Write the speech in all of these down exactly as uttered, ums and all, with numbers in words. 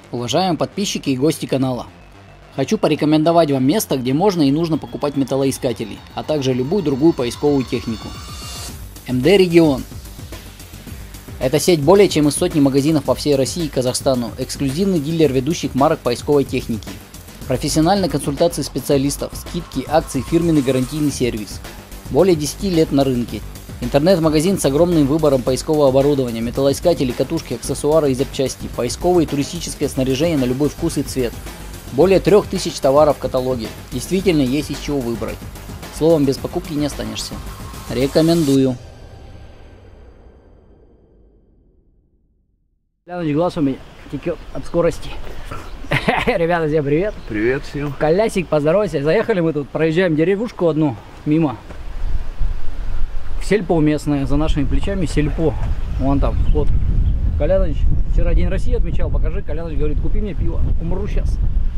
Уважаемые подписчики и гости канала, хочу порекомендовать вам место, где можно и нужно покупать металлоискатели, а также любую другую поисковую технику. эм дэ Регион. Это сеть более чем из сотни магазинов по всей России и Казахстану, эксклюзивный дилер ведущих марок поисковой техники. Профессиональные консультации специалистов, скидки, акции, фирменный гарантийный сервис. Более десяти лет на рынке. Интернет-магазин с огромным выбором поискового оборудования, металлоискатели, катушки, аксессуары и запчасти, поисковое и туристическое снаряжение на любой вкус и цвет. Более трех тысяч товаров в каталоге. Действительно есть из чего выбрать. Словом, без покупки не останешься. Рекомендую. Глаз у меня текет от скорости. Ребята, всем привет. Привет всем. Колясик, поздоровайся. Заехали мы тут, проезжаем деревушку одну мимо. Сельпо местное, за нашими плечами сельпо. Вон там вход. Коляныч вчера День России отмечал, покажи. Коляныч говорит, купи мне пиво, умру сейчас.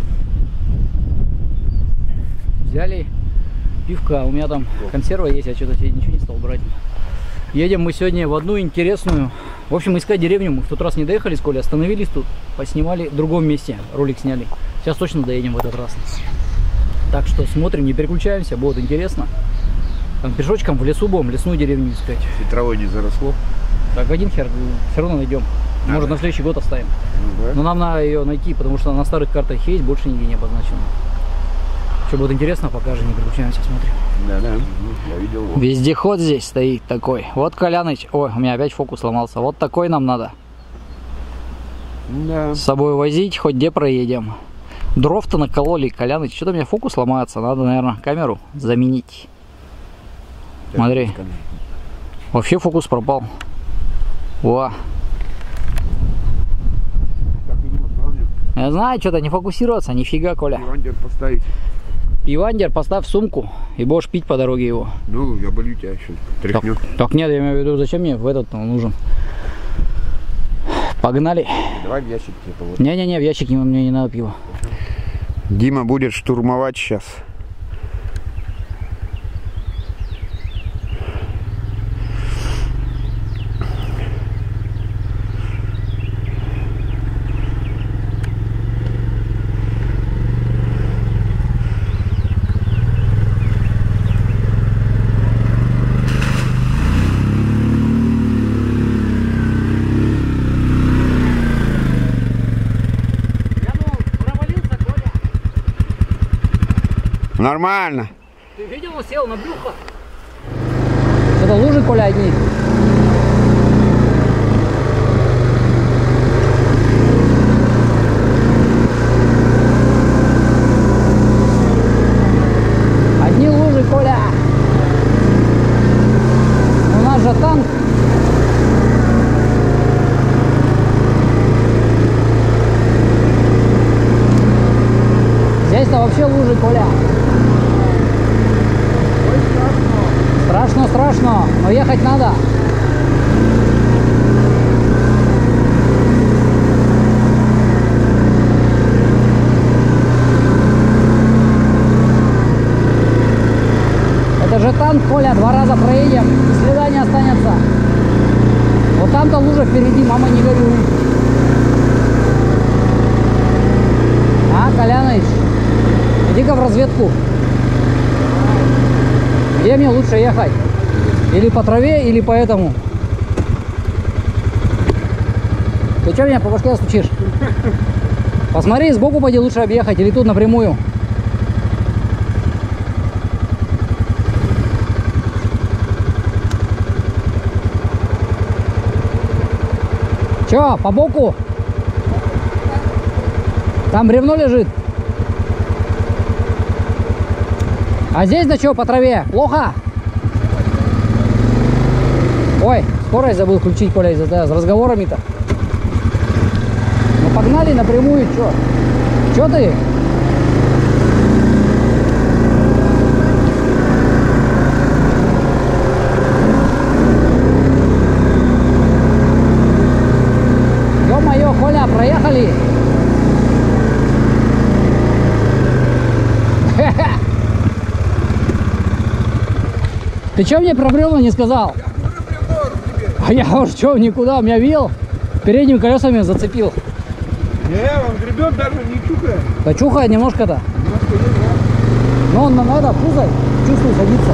Взяли пивка, у меня там консерва есть, я что-то себе ничего не стал брать. Едем мы сегодня в одну интересную, в общем, искать деревню. Мы в тот раз не доехали с Колей, остановились тут, поснимали в другом месте, ролик сняли. Сейчас точно доедем в этот раз. Так что смотрим, не переключаемся, будет интересно. Там пешочком в лесу будем, лесную деревню искать. И травой не заросло? Так, один хер, все равно найдем. Надо. Может, на следующий год оставим. Ну, да. Но нам надо ее найти, потому что на старых картах есть, больше нигде не обозначено. Что будет интересно, покажем, не переключаемся, смотрим. Да, да, я видел. Вот. Вездеход здесь стоит такой. Вот Коляныч. Ой, у меня опять фокус сломался. Вот такой нам надо. Да. С собой возить, хоть где проедем. Дров-то накололи, Коляныч. Что-то у меня фокус ломается. Надо, наверное, камеру заменить. Смотри. Вообще фокус пропал. Во. Я знаю, что-то не фокусироваться, нифига, Коля. Пивандер поставить. Пивандер поставь в сумку и будешь пить по дороге его. Ну, я болю тебя еще. Тряхнет. Так, так нет, я имею в виду, зачем мне в этот он нужен. Погнали. Давай в ящик тебе положим. Не-не-не, в ящик мне не надо пива. Дима будет штурмовать сейчас. Нормально. Ты видел, он сел на брюхо? Это лужи, Коля, одни. Одни лужи, Коля. У нас же танк. Здесь-то вообще лужи, Коля. Страшно, страшно, но ехать надо. Это же танк, Коля, два раза проедем, и следа не останется. Вот там-то лужа впереди, мама, не горюй. А, Коляныч, иди-ка в разведку. Где мне лучше ехать? Или по траве, или по этому? Ты что меня по башке стучишь? Посмотри, сбоку пойди лучше объехать, или тут напрямую. Че, по боку? Там бревно лежит. А здесь да что, по траве? Плохо? Ой, скорость забыл включить, Коля, из-за с разговорами-то. Ну погнали напрямую, что? Что ты? Ё-моё, Коля, проехали. Ты что мне про бревна не сказал? А я уж что, никуда, меня видел, передними колесами зацепил. Не, он гребет даже не чухает. Да чухает немножко-то. Немножко есть, да? Но он на это пузо, чувствую, садится.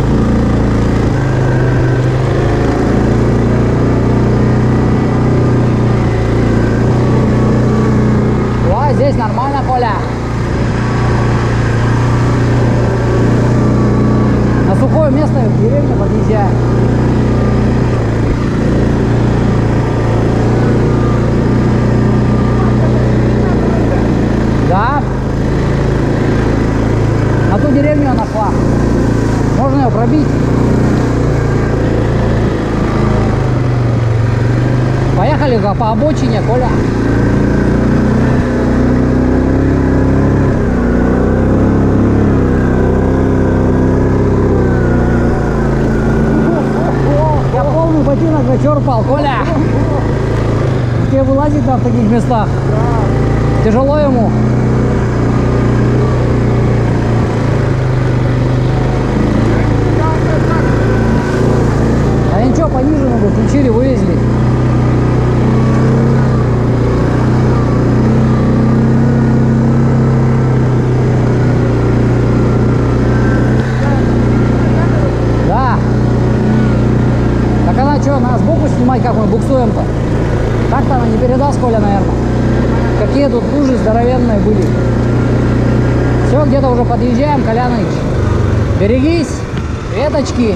О, здесь нормально, Коля. На сухое место в деревню подъезжаем. Да. На ту деревню она шла. Можно ее пробить. Поехали по обочине, Коля. Я полный ботинок зачерпал, Коля. Тебе вылазить там в таких местах? Тяжело ему. А ничего, пониже надо, включили, вылезли. Да. Так она что, надо сбоку снимать, как мы буксуем-то? Так-то она не передаст, Коля, наверное. Какие тут лужи здоровенные были. Все, где-то уже подъезжаем, Коляныч. Берегись, веточки.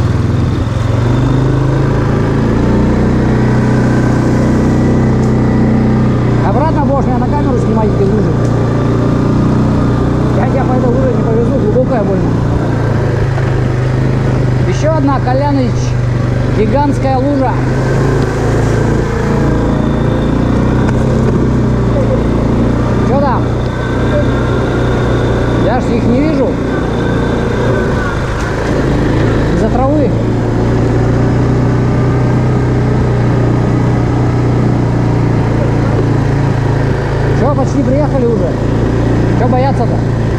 Обратно будешь меня на камеру снимать эти лужи. Я тебя по этой луже не повезу, глубокая больно. Еще одна, Коляныч, гигантская лужа. Что там? Я ж их не вижу. Из-за травы. Что, почти приехали уже? Что бояться-то?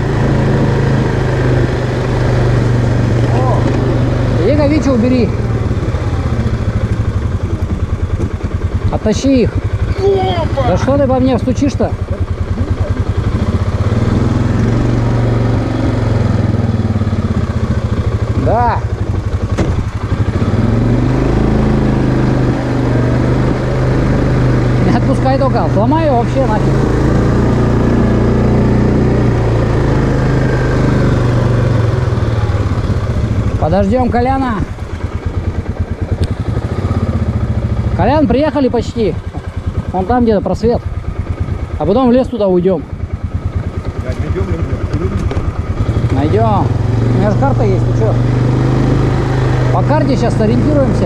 Иди-ка Вичи убери. Оттащи их. Опа! Да что ты по мне стучишь-то? Да. Не отпускай только. Сломай ее вообще нафиг. Подождем Коляна. Колян, приехали почти. Вон там где-то просвет. А потом в лес туда уйдем. Найдем. У меня же карта есть, ты что? По карте сейчас ориентируемся.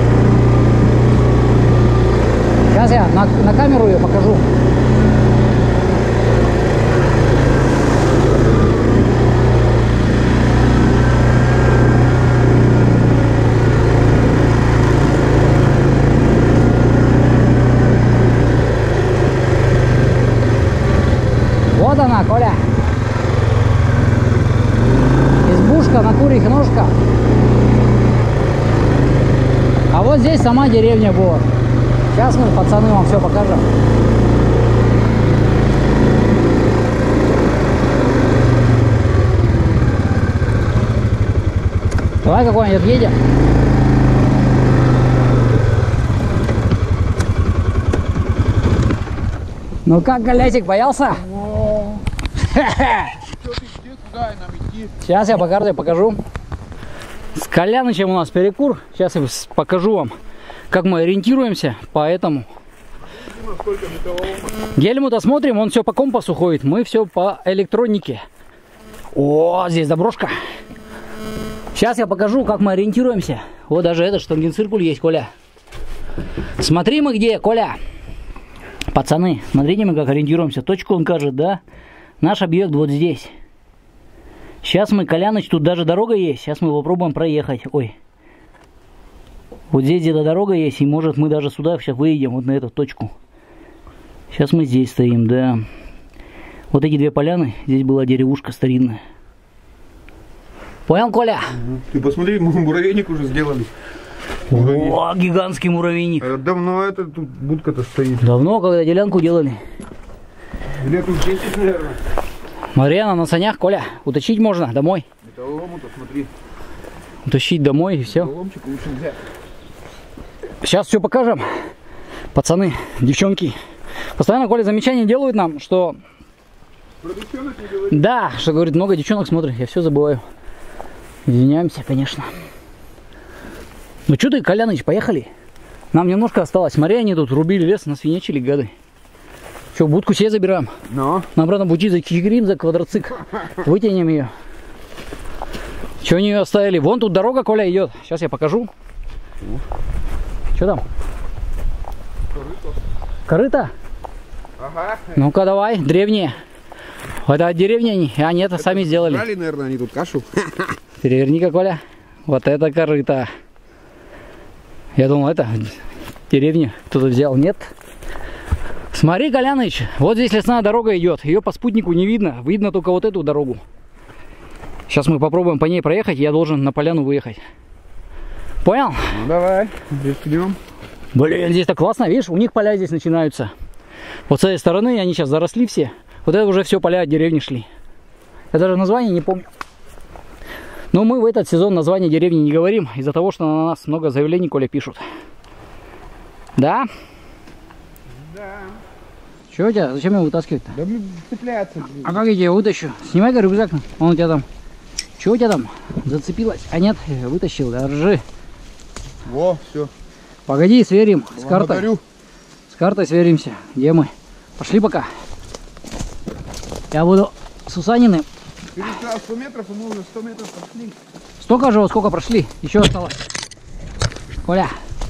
Сейчас я на, на камеру ее покажу. Вот она, Коля. Избушка на курьих ножках. А вот здесь сама деревня была. Сейчас мы, пацаны, вам все покажем. Давай какой-нибудь отъедем. Ну как, Колясик, боялся? Сейчас я по карте покажу. С Колянычем у нас перекур. Сейчас я покажу вам, как мы ориентируемся по этому. Гельмута смотрим, он все по компасу ходит. Мы все по электронике. О, здесь заброшка. Сейчас я покажу, как мы ориентируемся. Вот даже этот штангенциркуль есть, Коля. Смотри мы где, Коля. Пацаны, смотрите мы как ориентируемся. Точку он кажет, да? Наш объект вот здесь. Сейчас мы, Коляныч, тут даже дорога есть. Сейчас мы попробуем проехать. Ой. Вот здесь где-то дорога есть. И может мы даже сюда сейчас выедем, вот на эту точку. Сейчас мы здесь стоим, да. Вот эти две поляны. Здесь была деревушка старинная. Понял, Коля? Ты посмотри, мы муравейник уже сделали. О, гигантский муравейник. Давно это тут будка-то стоит. Давно, когда делянку делали. Лет уж десять, наверное. Марьяна на санях, Коля, утащить можно домой. Металлолому-то смотри. Утащить домой и все. Металлоломчик лучше взять. Сейчас все покажем. Пацаны, девчонки. Постоянно Коля замечания делают нам, что... Про девчонок не говори. Да, что говорит, много девчонок смотрит, я все забываю. Извиняемся, конечно. Ну что ты, Коляныч, поехали? Нам немножко осталось. Смотри, они тут рубили лес, насвинячили, гады. Что, будку себе забираем? Но. На обратном пути закигрим за квадроцикл. Вытянем ее. Что они ее оставили? Вон тут дорога, Коля, идет. Сейчас я покажу. Что там? Корыто. Корыто? Ага. Ну-ка давай, древние. Это от деревни они? А нет, это сами сделали. Брали, наверное, они тут кашу. Переверни-ка, Коля. Вот это корыто. Я думал, это деревня кто-то взял. Нет. Смотри, Коляныч, вот здесь лесная дорога идет. Ее по спутнику не видно. Видно только вот эту дорогу. Сейчас мы попробуем по ней проехать. Я должен на поляну выехать. Понял? Ну давай, рискнем. Блин, здесь-то классно. Видишь, у них поля здесь начинаются. Вот с этой стороны они сейчас заросли все. Вот это уже все поля от деревни шли. Я даже название не помню. Но мы в этот сезон название деревни не говорим. Из-за того, что на нас много заявлений, Коля, пишут. Да? Да. Чего у тебя? Зачем его вытаскивать-то? Да мне цепляться. А как я тебя вытащу? Снимай-ка рюкзак. Он у тебя там. Чего у тебя там? Зацепилось? А нет, вытащил. Держи. Во, все. Погоди, сверим с картой. Благодарю. С картой сверимся. Где мы? Пошли пока. Я буду с Усаниным. Ты же сказал сто метров, и мы уже сто метров прошли. Столько же, сколько прошли. Еще осталось. Коля.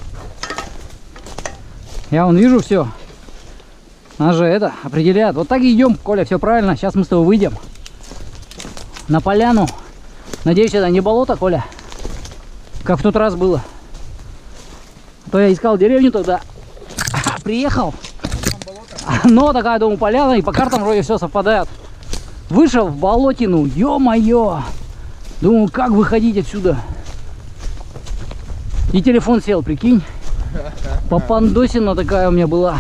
Я вон вижу все. Нас же это определяет. Вот так и идем, Коля, все правильно. Сейчас мы с тобой выйдем на поляну. Надеюсь, это не болото, Коля, как в тот раз было. А то я искал деревню тогда. Приехал. Но такая, думаю, поляна, и по картам вроде все совпадает. Вышел в болотину, ё-моё. Думаю, как выходить отсюда. И телефон сел, прикинь. Попандосина такая у меня была.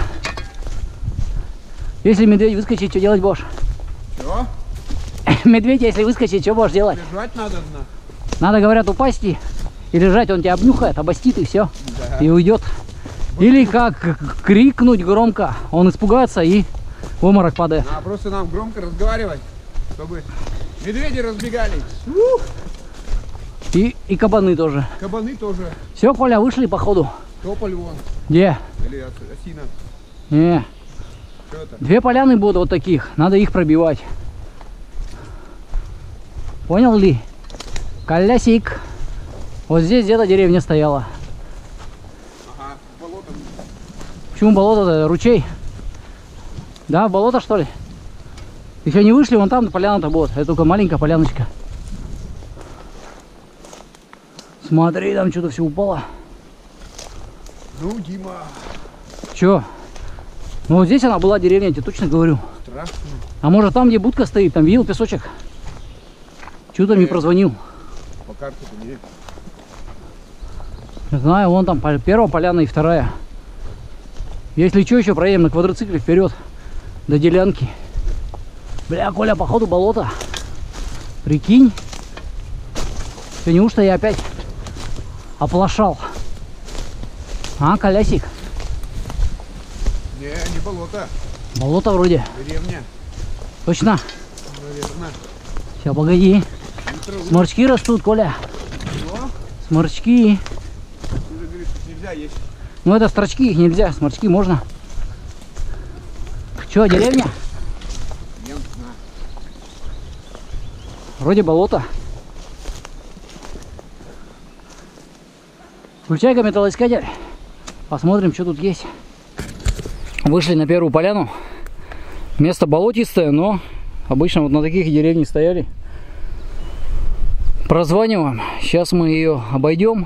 Если медведь выскочит, что делать будешь? Чего? Медведь, если выскочит, что будешь делать? Лежать надо, на. Надо, говорят, упасть и, и лежать, он тебя обнюхает, обостит и все. Да. И уйдет. Или как крикнуть громко, он испугается и в обморок падает. А просто нам громко разговаривать, чтобы медведи разбегались. И, и кабаны тоже. Кабаны тоже. Все, Коля, вышли походу. Тополь вон. Где? Или осина. Не. Что это? Две поляны будут вот таких. Надо их пробивать. Понял ли? Колясик. Вот здесь где-то деревня стояла. Ага, болото. Почему болото-то? Ручей? Да, болото что ли? Еще не вышли, вон там поляна-то будет. Это только маленькая поляночка. Смотри, там что-то все упало. Ну, Дима. Че? Ну вот здесь она была деревня, я тебе точно говорю. Страшно. А может там, где будка стоит, там видел песочек? Чего-то мне прозвонил. По карте-то не. Не знаю, вон там первая поляна и вторая. Если что, еще проедем на квадроцикле вперед до делянки. Бля, Коля, походу болото. Прикинь. Что, неужто я опять оплошал? А, Колясик? Не, не болото. Болото вроде. Деревня. Точно? Наверное. Сейчас, погоди. Сморчки растут, Коля. Что? Сморчки. Ты же говоришь, что нельзя есть. Ну это строчки, их нельзя, сморчки можно. Че, деревня? Не знаю. Вроде болото. Включай-ка металлоискатель. Посмотрим, что тут есть. Вышли на первую поляну. Место болотистое, но обычно вот на таких деревнях стояли. Прозваниваем. Сейчас мы ее обойдем.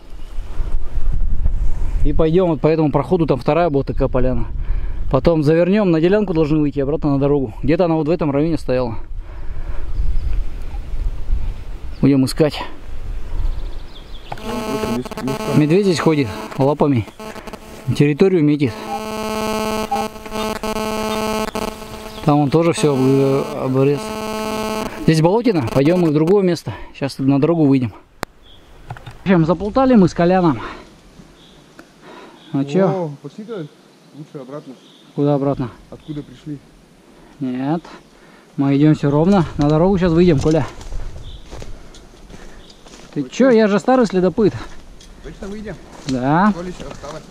И пойдем вот по этому проходу. Там вторая будет такая поляна. Потом завернем. На делянку должны выйти обратно на дорогу. Где-то она вот в этом районе стояла. Будем искать. Медведь здесь ходит лапами. Территорию метит. Там он тоже все обрез. Здесь болотина. Пойдем мы в другое место. Сейчас на дорогу выйдем. В общем, заплутали мы с Коляном. А че? Пошли-ка лучше обратно. Куда обратно? Откуда пришли? Нет. Мы идем все ровно. На дорогу сейчас выйдем, Коля. Ты Точно? Че? Я же старый следопыт. Точно выйдем? Да. Сколько еще осталось?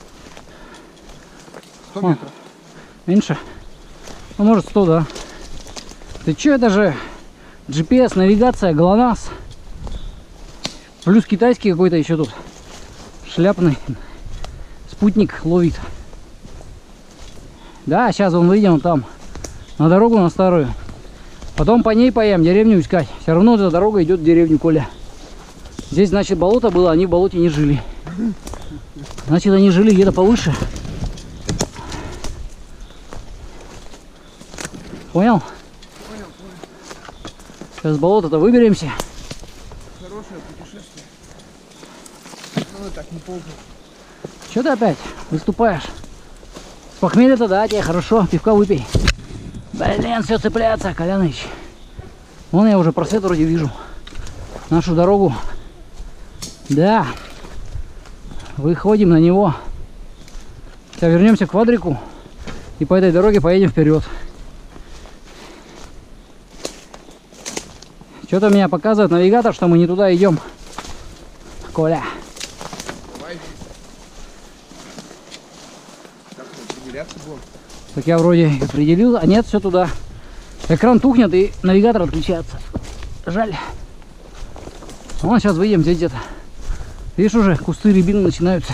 сто О, метров. меньше? Ну, может сто, да. Ты че, это же джи пи эс, навигация, ГЛОНАСС. Плюс китайский какой-то еще тут. Шляпный. Спутник ловит. Да, сейчас вон выйдем там. На дорогу, на старую. Потом по ней поем, деревню искать. Все равно эта дорога идет в деревню, Коля. Здесь, значит, болото было, они в болоте не жили. Значит, они жили где-то повыше. Понял? Понял, понял. Сейчас с болота-то выберемся. Хорошее путешествие. Ну, так не ползай. Че ты опять выступаешь? С похмелья-то, да, тебе хорошо, пивка выпей. Блин, все цепляется, Коляныч. Вон я уже просвет вроде вижу. Нашу дорогу. Да. Выходим на него. Сейчас вернемся к квадрику. И по этой дороге поедем вперед. Что-то меня показывает навигатор, что мы не туда идем. Коля. Давай. Так, определяться будем. Так я вроде определил, а нет, все туда. Экран тухнет и навигатор отключается. Жаль. Вон сейчас выйдем здесь где-то. Видишь, уже кусты рябины начинаются.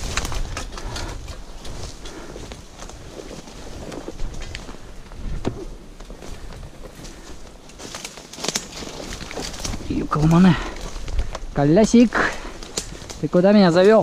Юкалманы. Колясик, ты куда меня завел?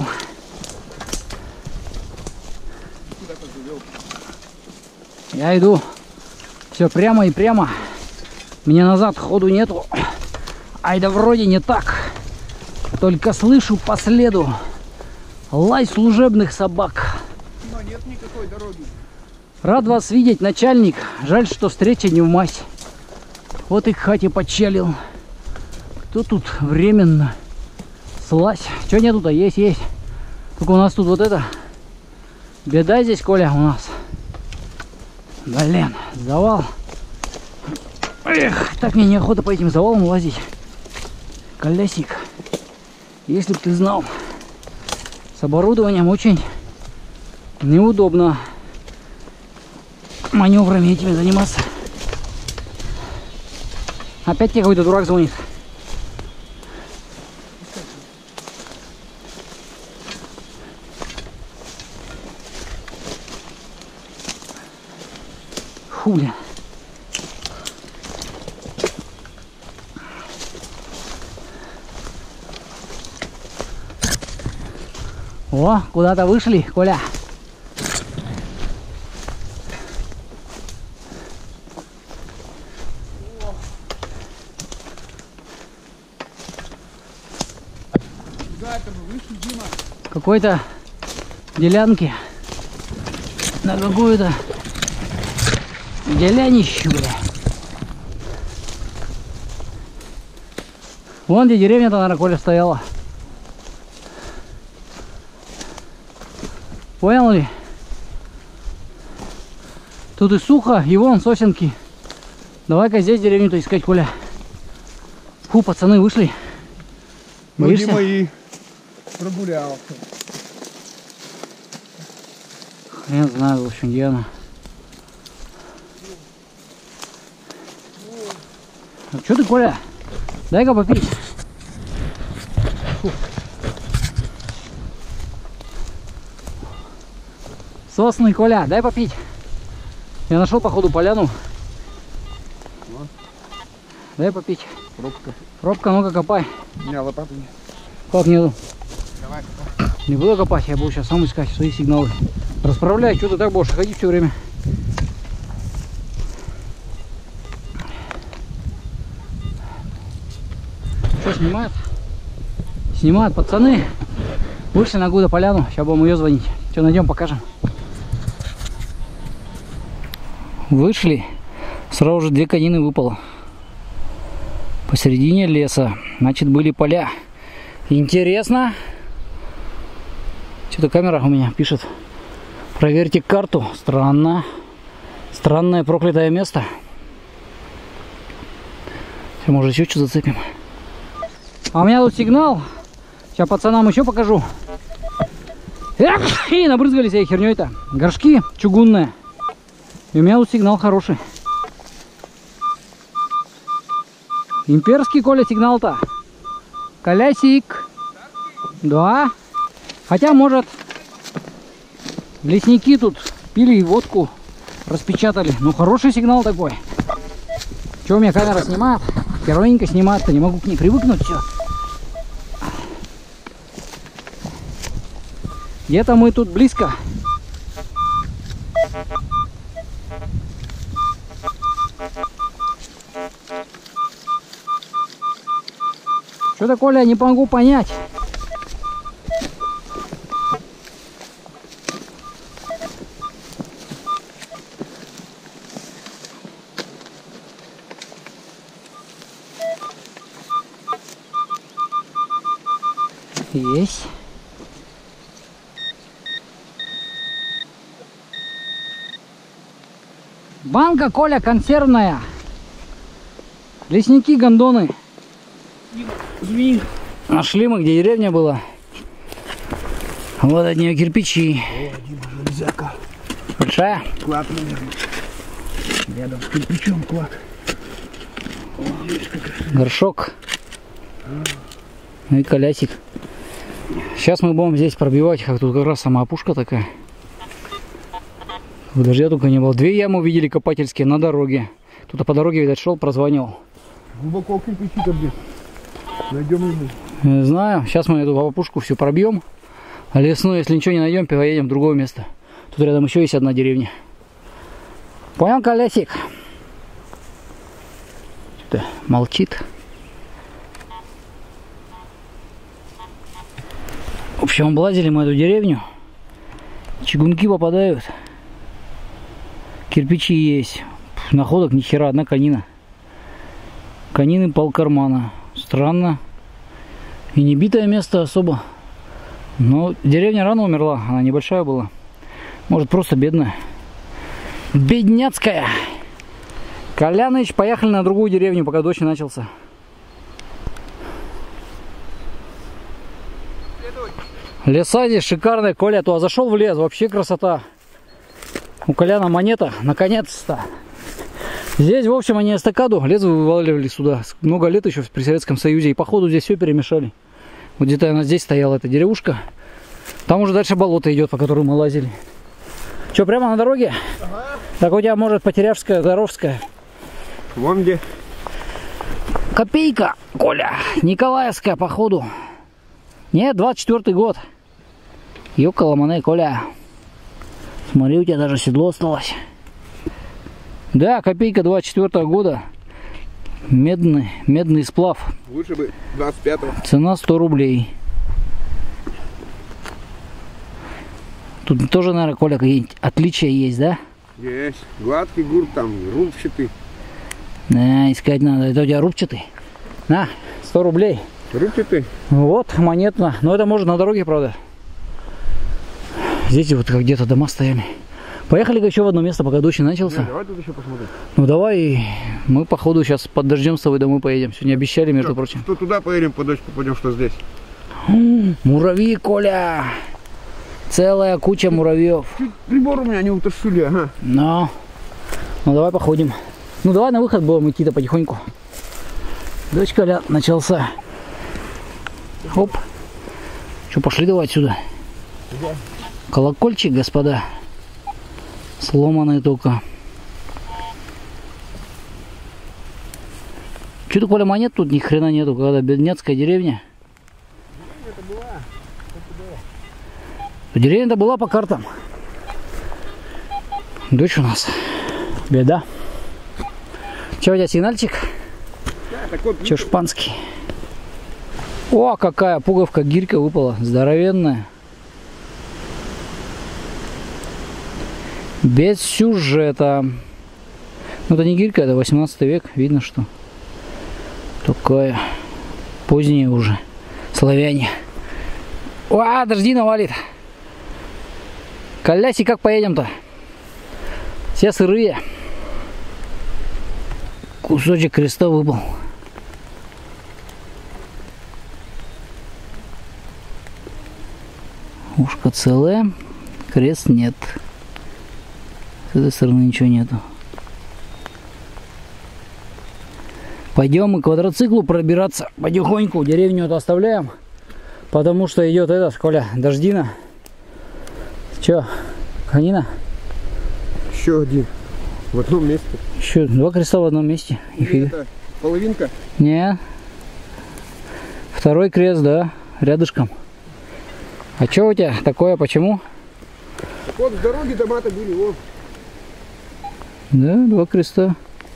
Куда ты завел? Я иду все прямо и прямо. Мне назад ходу нету. Ай да вроде не так. Только слышу по следу лай служебных собак. Но нет никакой дороги. Рад вас видеть, начальник. Жаль, что встреча не в мазь. Вот и к хате подчалил. Кто тут временно? Слазь. Че нету-то? Есть, есть. Только у нас тут вот это. Беда здесь, Коля, у нас. Блин, завал. Эх, так мне неохота по этим завалам лазить. Колясик. Если бы ты знал, с оборудованием очень неудобно маневрами этими заниматься. Опять тебе какой-то дурак звонит. Хуля. О, куда-то вышли, Коля. Куда это мы вышли, Дима? Какой-то делянки. На какую-то делянищу, бля. Вон где деревня-то, наверное, Коля, стояла. Понял ли? Тут и сухо, и вон сосенки. Давай-ка здесь деревню-то искать, Коля. Фу, пацаны, вышли. Боишься? Ну, Дима и прогулялся. Хрен знаю, в общем, где она. А что ты, Коля? Дай-ка попить. Фу. Сосны, Коля, дай попить. Я нашел, походу, поляну. Вот. Дай попить. Пробка. Пробка, ну-ка копай. У меня лопаты нет. Как нету? Давай, копай. Не буду копать, я буду сейчас сам искать свои сигналы. Расправляй, что ты так будешь ходить все время. Что снимают? Снимают пацаны. Вышли на Гуда поляну, сейчас будем ее звонить. Что найдем, покажем. Вышли. Сразу же две конины выпало. Посередине леса. Значит, были поля. Интересно. Что-то камера у меня пишет. Проверьте карту. Странно. Странное проклятое место. Все, может, еще что зацепим. А у меня тут сигнал. Сейчас пацанам еще покажу. Эх, и набрызгались этой херней-то. Горшки чугунные. И у меня тут сигнал хороший. Имперский, Коля, сигнал-то. Колясик. Да. Хотя, может, лесники тут пили и водку распечатали. Ну, хороший сигнал такой. Че, у меня камера снимает? Первенько снимает-то, не могу к ней привыкнуть все. Где-то мы тут близко. Что-то, Коля, не могу понять. Есть. Банка, Коля, консервная. Лесники, гондоны. Нашли мы, где деревня была. Вот от нее кирпичи. О, Дима, железяка. Большая? Клад, наверное. Рядом с кирпичом клад. Горшок. Ну и колясик. Сейчас мы будем здесь пробивать, как тут как раз сама опушка такая. Дождя только не было. Две ямы увидели копательские на дороге. Кто-то по дороге, видать, шел, прозвонил. Глубоко кирпичи-то, блин. Найдем его. Не знаю. Сейчас мы эту опушку всю пробьем. А лесную, если ничего не найдем, поедем в другое место. Тут рядом еще есть одна деревня. Понял, колясик? Что-то молчит. В общем, облазили мы эту деревню. Чугунки попадают. Кирпичи есть. Находок ни хера, одна конина. Конины полкармана. Странно. И не битое место особо. Но деревня рано умерла. Она небольшая была. Может, просто бедная. Бедняцкая. Коляныч, поехали на другую деревню, пока дождь начался. Леса здесь шикарные, Коля, то зашел в лес, вообще красота. У Коляна монета, наконец-то. Здесь, в общем, они эстакаду, лес вываливали сюда. Много лет еще при Советском Союзе. И походу здесь все перемешали. Вот где-то она здесь стояла, эта деревушка. Там уже дальше болото идет, по которому мы лазили. Че, прямо на дороге? Ага. Так у тебя, может, Потеряшская, Горовская. Вон где? Копейка, Коля. Николаевская, походу. Нет, двадцать четвёртый год. Ёкаламане, Коля. Смотри, у тебя даже седло осталось. Да, копейка двадцать четвёртого года. Медный, медный сплав. Лучше бы двадцать пятого. Цена сто рублей. Тут тоже, наверное, Коля, какие-нибудь отличия есть, да? Есть. Гладкий гурт там, рубчатый. Да, искать надо. Это у тебя рубчатый. На, сто рублей. Рубчатый? Вот, монетно. Но это может на дороге, правда. Здесь вот как где-то дома стояли. Поехали еще в одно место, пока дождь начался. Не, давай тут еще посмотрим. Ну давай, мы походу сейчас под дождем с тобой домой поедем. Сегодня обещали, между что, прочим. Что туда поедем, под дождь попадем, что здесь. Муравьи, Коля! Целая куча муравьев. Чуть прибор у меня не утащили, ага. Ну, ну давай походим. Ну давай на выход будем идти-то потихоньку. Дождь, Коля, начался. Оп. Что, пошли давай отсюда. Да. Колокольчик, господа. Сломанный только. Что-то, Коля, монет тут ни хрена нету, когда бедняцкая деревня. Деревня-то была. Деревня-то была по картам. Дождь у нас. Беда. Че у тебя сигнальчик? Да, вот, Че, шпанский? О, какая пуговка, гирька выпала. Здоровенная. Без сюжета. Это не гирька, это восемнадцатый век. Видно, что такая поздняя уже. Славяне. Уа, дожди навалит. Коляси, как поедем-то? Все сырые. Кусочек креста выпал. Ушко целое. Крест нет. С этой стороны ничего нету. Пойдем мы к квадроциклу пробираться потихоньку. Деревню это оставляем. Потому что идет этот, Коля, дождина. Че, конина? Еще один. В одном месте. Еще два креста в одном месте. Это половинка? Не. Второй крест, да, рядышком. А что у тебя такое, почему? Так вот, в дороге дома-то были, вот. Да, два креста.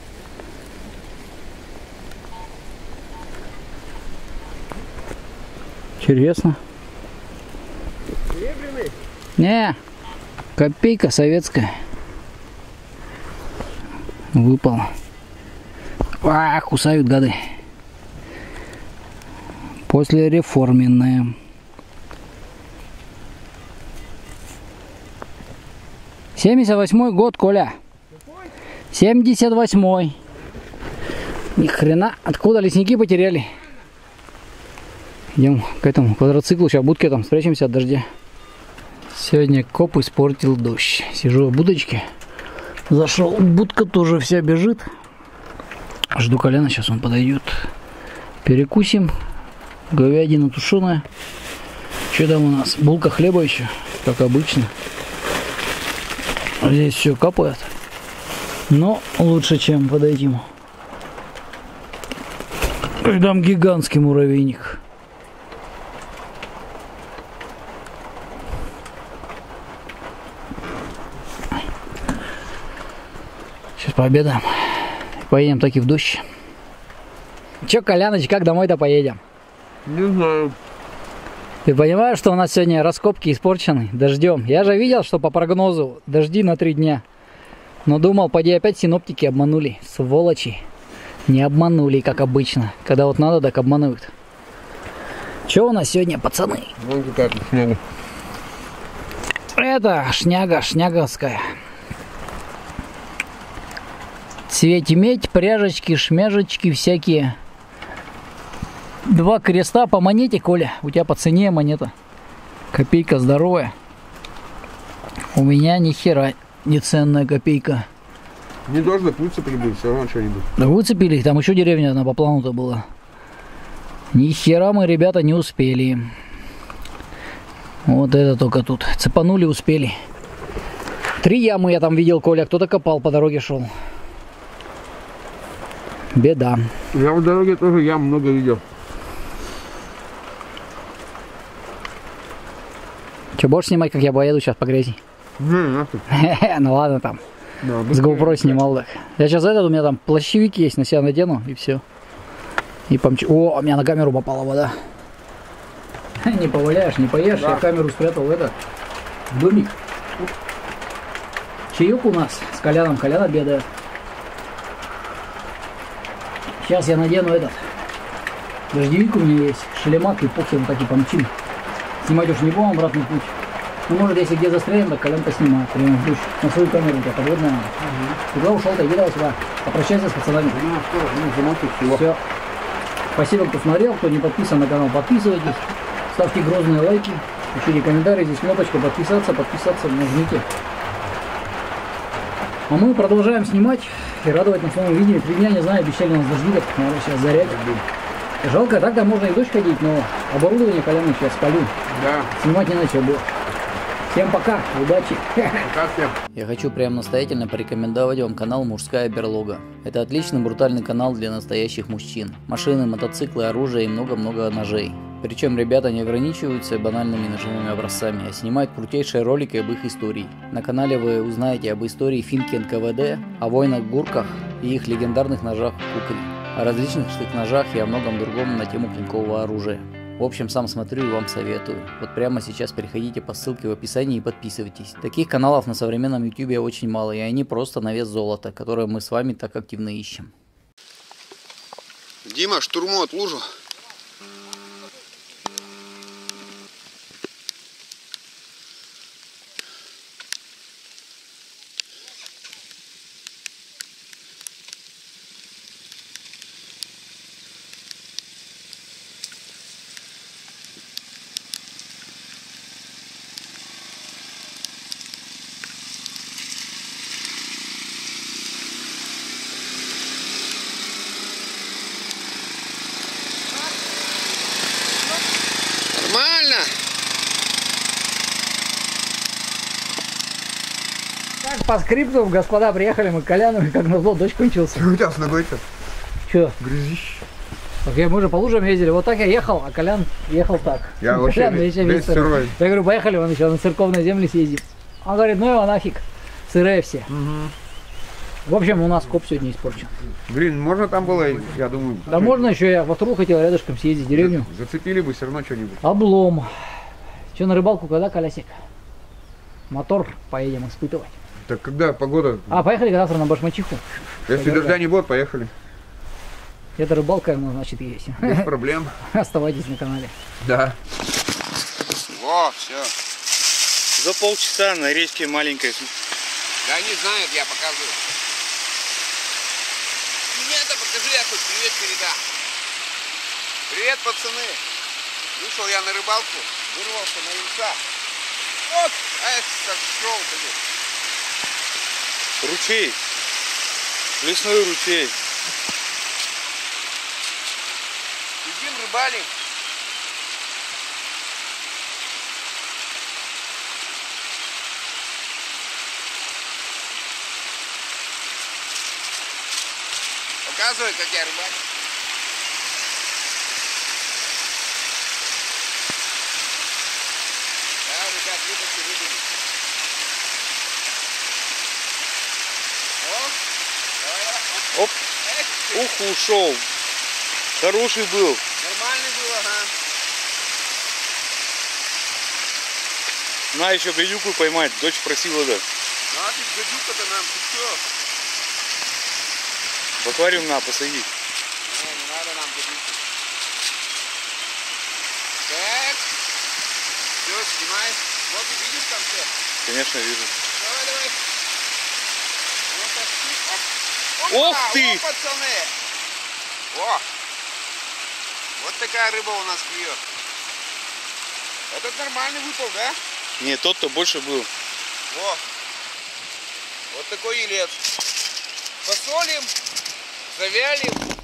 Интересно. Серебряный? Не, копейка советская. Выпала. А, кусают гады. Послереформенная. семьдесят восьмой год, Коля. семьдесят восьмой. Ни хрена, откуда лесники потеряли? Идем к этому квадроциклу, сейчас в будке там спрячемся от дождя. Сегодня коп испортил дождь. Сижу в будочке. Зашел, будка тоже вся бежит. Жду Коляна, сейчас он подойдет. Перекусим. Говядина тушеная. Что там у нас? Булка хлеба еще, как обычно. Здесь все капает. Но лучше, чем под этим. И там гигантский муравейник. Сейчас пообедаем. Поедем таки в дождь. Че, Коляныч, как домой-то поедем? Не знаю. Ты понимаешь, что у нас сегодня раскопки испорчены дождем? Я же видел, что по прогнозу дожди на три дня. Но думал, поди опять синоптики обманули. Сволочи. Не обманули, как обычно. Когда вот надо, так обманывают. Че у нас сегодня, пацаны? Вон какая-то шняга. Это шняга, шняговская. Цветь-медь, пряжечки, шмяжечки всякие. Два креста по монете, Коля. У тебя по цене монета. Копейка здоровая. У меня ни хера не ценная копейка. Не должно выцепили быть, все равно что-нибудь. Да выцепили, там еще деревня одна по плану-то была. Ни хера мы, ребята, не успели. Вот это только тут. Цепанули, успели. Три ямы я там видел, Коля. Кто-то копал, по дороге шел. Беда. Я в дороге тоже ям много видел. Че, будешь снимать, как я поеду сейчас по грязи? Не, нахуй. Ну ладно там. Да, с GoPro снимал так. Я сейчас этот, у меня там плащевик есть, на себя надену и все. И помчу. О, у меня на камеру попала вода. Не поваляешь, не поешь. Да. Я камеру спрятал в этот, в домик. Чаек у нас с Коляном. Колян обедает. Сейчас я надену этот дождевик, у меня есть, шлемак и похер, вот так и помчим. Снимать уж не будем обратный путь. Ну, может, если где застрянем, так Колян поснимает. Прямо в душ. На свою камеру у тебя подводная. Угу. Куда ушел-то? Иди давай сюда. Попрощайся с пацанами. Ну, что, ну, замолчи всего. Все. Спасибо, кто смотрел, кто не подписан на канал, подписывайтесь. Ставьте грозные лайки, пишите комментарии. Здесь кнопочка подписаться, подписаться, нажмите. А мы продолжаем снимать и радовать на своем видео. Три дня, не знаю, обещали нас дождик, надо сейчас зарять. Жалко, так-то можно и дождь ходить, но оборудование Коляна сейчас спалю. Да. Снимать не на что было. Всем пока, удачи. Пока всем. Я хочу прям настоятельно порекомендовать вам канал «Мужская берлога». Это отличный брутальный канал для настоящих мужчин. Машины, мотоциклы, оружие и много-много ножей. Причем ребята не ограничиваются банальными ножевыми образцами, а снимают крутейшие ролики об их истории. На канале вы узнаете об истории финки эн ка вэ дэ, о войнах-гурках и их легендарных ножах кукри, о различных штык-ножах и о многом другом на тему клинкового оружия. В общем, сам смотрю и вам советую. Вот прямо сейчас переходите по ссылке в описании и подписывайтесь. Таких каналов на современном ютубе очень мало, и они просто на вес золота, которое мы с вами так активно ищем. Дима, штурму от лужу. Нормально. Так, по скрипту, господа, приехали мы к Коляну, и как назло, дождь кончился. Что у тебя с ногой-то? Че? Грязище. Так я, мы же по лужам ездили, вот так я ехал, а Колян ехал так. Я вообще Колян, весь, я, весь сырой. Я говорю, поехали, вон еще на церковной земле съездим. Он говорит, ну его нафиг, сырые все. Угу. В общем, у нас коп сегодня испорчен. Блин, можно там было, я думаю... Да можно еще, я во вторую хотел рядышком съездить в деревню. Зацепили бы все равно что-нибудь. Облом. Че, на рыбалку когда, Колясик? Мотор поедем испытывать. Так когда погода? А, поехали завтра на Башмачиху. Если дождя не будет, поехали. Это рыбалка, ну, значит, есть. Без проблем. Оставайтесь на канале. Да. Во, все. За полчаса на речке маленькой. Да они знают, я показываю. Меня-то покажи, я хоть привет передам. Привет, пацаны. Вышел я на рыбалку, вырвался на венца. Вот, а я сошел, блин. Ручей. Лесной ручей. Сидим, рыбалим. Показывай, как я рыбалю. Да, ребят, вытащи рыбу. О, давай, давай. Оп. Ух, ушел. Хороший был. Нормальный был, ага. На еще гадюку поймать. Дочь просила, да. Нафиг гадюка-то нам, ты что? В аквариум надо посадить. Не, не надо нам гадюку. Так. Все, снимай. Вот ты видишь там все? Конечно, вижу. Давай, давай. Вот так. Оп. Ох Опа, ты! О, пацаны! О! Вот такая рыба у нас клюет. Этот нормальный выпал, да? Не, тот-то больше был. О! Вот такой елец. Посолим, завялим.